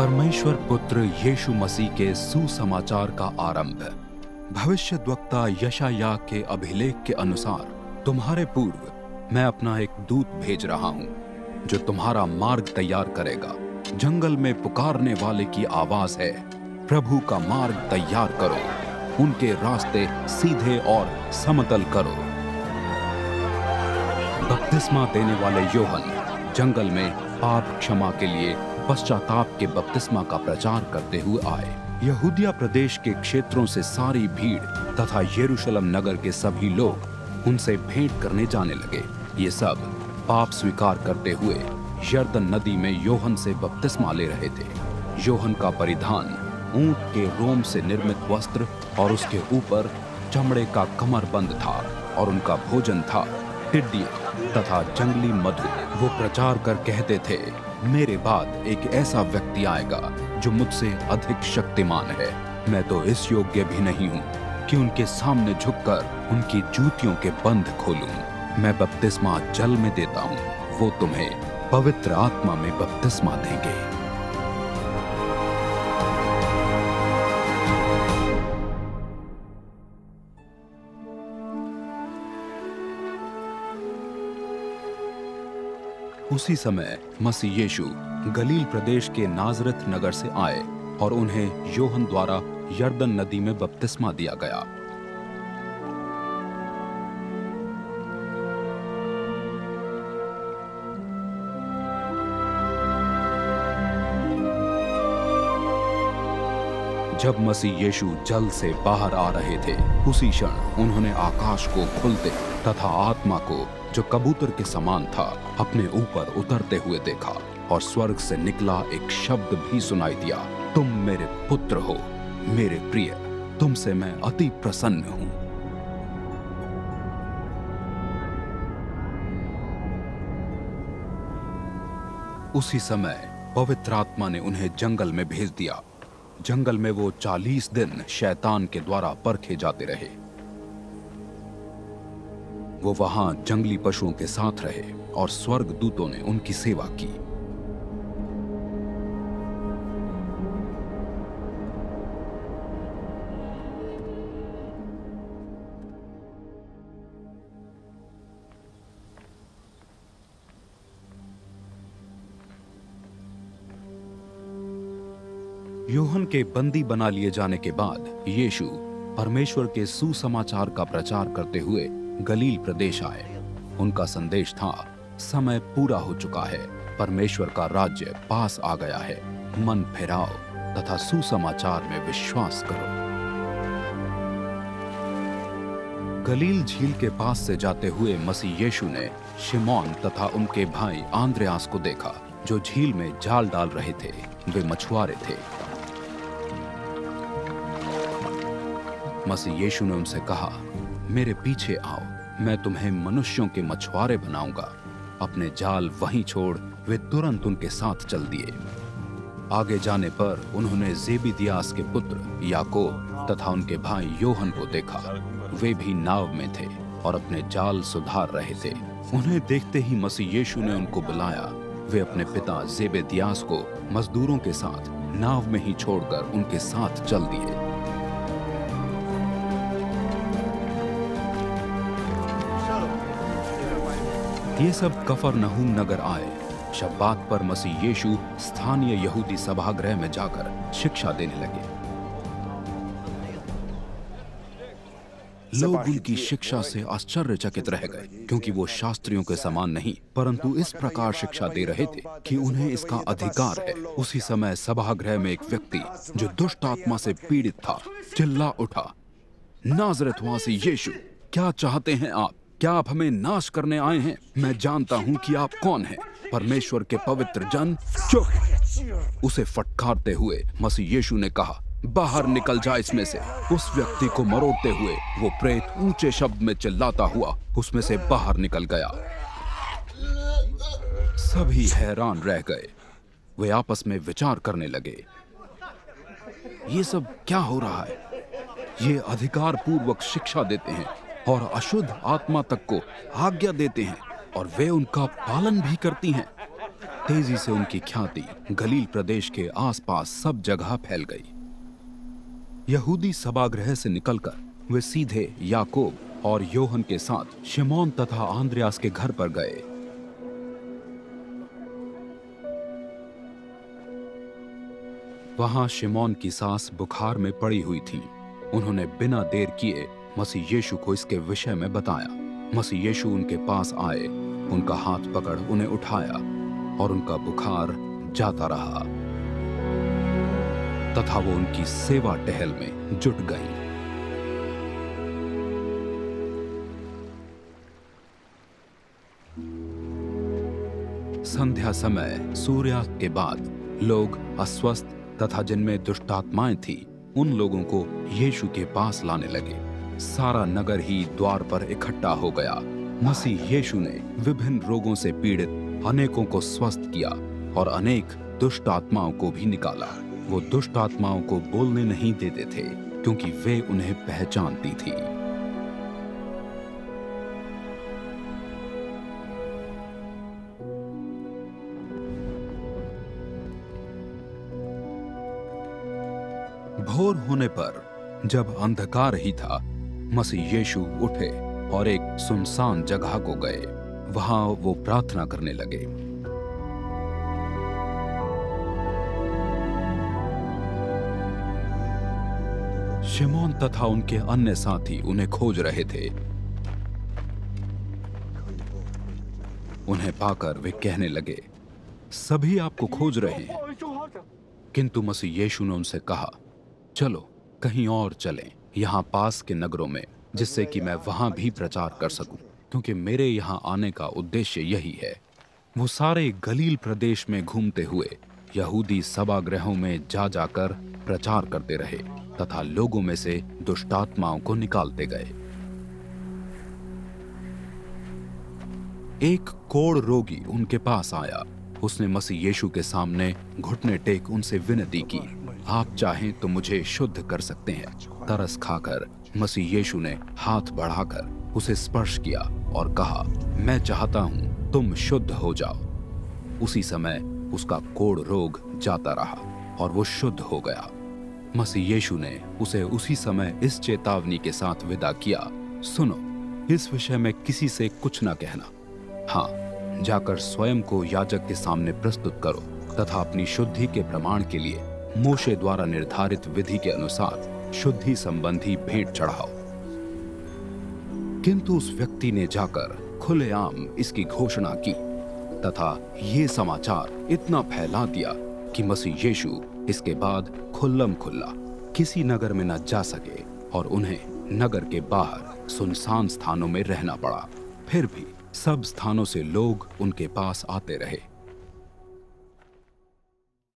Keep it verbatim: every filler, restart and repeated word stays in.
परमेश्वर पुत्र यीशु मसीह के सुसमाचार का आरंभ। भविष्यद्वक्ता यशायाह के अभिलेख के अनुसार तुम्हारे पूर्व मैं अपना एक दूत भेज रहा हूँ, जो तुम्हारा मार्ग तैयार करेगा। जंगल में पुकारने वाले की आवाज है, प्रभु का मार्ग तैयार करो, उनके रास्ते सीधे और समतल करो। बपतिस्मा देने वाले यूहन्ना जंगल में पाप क्षमा के लिए पश्चाताप के बपतिस्मा का प्रचार करते हुए आए। यहूदिया प्रदेश के क्षेत्रों से सारी भीड़ तथा यरूशलेम नगर के सभी लोग उनसे भेंट करने जाने लगे। ये सब पाप स्वीकार करते हुए यरदन नदी में यूहन्ना से बपतिस्मा ले रहे थे। यूहन्ना का परिधान ऊंट के रोम से निर्मित वस्त्र और उसके ऊपर चमड़े का कमरबंद था, और उनका भोजन था टिड्डियां तथा जंगली मधु। वो प्रचार कर कहते थे, मेरे बाद एक ऐसा व्यक्ति आएगा जो मुझसे अधिक शक्तिमान है। मैं तो इस योग्य भी नहीं हूँ कि उनके सामने झुककर उनकी जूतियों के बंध खोलूं। मैं बपतिस्मा जल में देता हूँ, वो तुम्हें पवित्र आत्मा में बपतिस्मा देंगे। उसी समय मसीह यीशु गलील प्रदेश के नाजरत नगर से आए और उन्हें यूहन्ना द्वारा यरदन नदी में बपतिस्मा दिया गया। जब मसीह यीशु जल से बाहर आ रहे थे, उसी क्षण उन्होंने आकाश को खुलते तथा आत्मा को, जो कबूतर के समान था, अपने ऊपर उतरते हुए देखा, और स्वर्ग से निकला एक शब्द भी सुनाई दिया, तुम मेरे पुत्र हो, मेरे प्रिय, तुमसे मैं अति प्रसन्न हूं। उसी समय पवित्र आत्मा ने उन्हें जंगल में भेज दिया। जंगल में वो चालीस दिन शैतान के द्वारा परखे जाते रहे। वो वहां जंगली पशुओं के साथ रहे और स्वर्ग दूतों ने उनकी सेवा की। यूहन्ना के बंदी बना लिए जाने के बाद यीशु परमेश्वर के सुसमाचार का प्रचार करते हुए गलील प्रदेश आए। उनका संदेश था, समय पूरा हो चुका है, परमेश्वर का राज्य पास आ गया है, मन फिराओ तथा सुसमाचार में विश्वास करो। गलील झील के पास से जाते हुए मसीह यीशु ने शिमोन तथा उनके भाई आंद्रियास को देखा, जो झील में जाल डाल रहे थे। वे मछुआरे थे। मसीह यीशु ने उनसे कहा, मेरे पीछे आओ, मैं तुम्हें मनुष्यों के मछुआरे बनाऊंगा। अपने जाल वहीं छोड़ वे तुरंत उनके साथ चल दिए। आगे जाने पर उन्होंने जेबेदियास के पुत्र याकूब तथा उनके भाई यूहन्ना को देखा। वे भी नाव में थे और अपने जाल सुधार रहे थे। उन्हें देखते ही मसीह यीशु ने उनको बुलाया। वे अपने पिता जेबेदियास को मजदूरों के साथ नाव में ही छोड़कर उनके साथ चल दिए। ये सब कफरनहूम नगर आए। शब्बात पर मसीह यीशु स्थानीय यहूदी सभागृह में जाकर शिक्षा देने लगे। लोग उनकी शिक्षा से आश्चर्यचकित रह गए, क्योंकि वो शास्त्रियों के समान नहीं, परंतु इस प्रकार शिक्षा दे रहे थे कि उन्हें इसका अधिकार है। उसी समय सभागृह में एक व्यक्ति जो दुष्ट आत्मा से पीड़ित था चिल्ला उठा, नाज़रेतवासी यीशु, क्या चाहते हैं आप? क्या आप हमें नाश करने आए हैं? मैं जानता हूं कि आप कौन हैं, परमेश्वर के पवित्र जन। चुप! उसे फटकारते हुए मसीह यीशु ने कहा, बाहर निकल जा इसमें से। उस व्यक्ति को मरोड़ते हुए वो प्रेत ऊंचे शब्द में चिल्लाता हुआ उसमें से बाहर निकल गया। सभी हैरान रह गए। वे आपस में विचार करने लगे, ये सब क्या हो रहा है? ये अधिकार पूर्वक शिक्षा देते हैं और अशुद्ध आत्मा तक को आज्ञा देते हैं, और वे उनका पालन भी करती हैं। तेजी से उनकी ख्याति गलील प्रदेश के आसपास सब जगह फैल गई। यहूदी सभागृह से निकलकर वे सीधे याकूब और योहन के साथ शिमोन तथा आंद्रियास के घर पर गए। वहां शिमोन की सास बुखार में पड़ी हुई थी। उन्होंने बिना देर किए मसीह यीशु को इसके विषय में बताया। मसीह यीशु उनके पास आए, उनका हाथ पकड़ उन्हें उठाया और उनका बुखार जाता रहा तथा वो उनकी सेवा टहल में जुट गई। संध्या समय सूर्यास्त के बाद लोग अस्वस्थ तथा जिनमें दुष्टात्माएं थी उन लोगों को यीशु के पास लाने लगे। सारा नगर ही द्वार पर इकट्ठा हो गया। मसीह यीशु ने विभिन्न रोगों से पीड़ित अनेकों को स्वस्थ किया और अनेक दुष्ट आत्माओं को भी निकाला। वो दुष्ट आत्माओं को बोलने नहीं देते थे क्योंकि वे उन्हें पहचानती थी। भोर होने पर जब अंधकार ही था, मसीह यीशु उठे और एक सुनसान जगह को गए। वहां वो प्रार्थना करने लगे। शिमोन तथा उनके अन्य साथी उन्हें खोज रहे थे। उन्हें पाकर वे कहने लगे, सभी आपको खोज रहे हैं। किंतु मसीह यीशु ने उनसे कहा, चलो कहीं और चलें, यहाँ पास के नगरों में, जिससे कि मैं वहां भी प्रचार कर सकूं, क्योंकि मेरे यहाँ आने का उद्देश्य यही है। वो सारे गलील प्रदेश में घूमते हुए यहूदी सभागृहों में जा जाकर प्रचार करते रहे तथा लोगों में से दुष्टात्माओं को निकालते गए। एक कोढ़ रोगी उनके पास आया। उसने मसीह यीशु के सामने घुटने टेक उनसे विनती की, आप चाहें तो मुझे शुद्ध कर सकते हैं। तरस खाकर मसीह यीशु ने हाथ बढ़ाकर उसे स्पर्श किया और कहा, मैं चाहता हूं तुम शुद्ध हो जाओ। उसी समय उसका कोढ़ रोग जाता रहा और वो शुद्ध हो गया। मसीह यीशु ने उसे उसी समय इस चेतावनी के साथ विदा किया, सुनो, इस विषय में किसी से कुछ न कहना। हाँ, जाकर स्वयं को याजक के सामने प्रस्तुत करो तथा अपनी शुद्धि के प्रमाण के लिए मूसे द्वारा निर्धारित विधि के अनुसार शुद्धि संबंधी भेंट चढ़ाओ। किंतु उस व्यक्ति ने जाकर खुलेआम इसकी घोषणा की तथा ये समाचार इतना फैला दिया कि मसीह यीशु इसके बाद खुल्लम खुल्ला किसी नगर में न जा सके और उन्हें नगर के बाहर सुनसान स्थानों में रहना पड़ा। फिर भी सब स्थानों से लोग उनके पास आते रहे।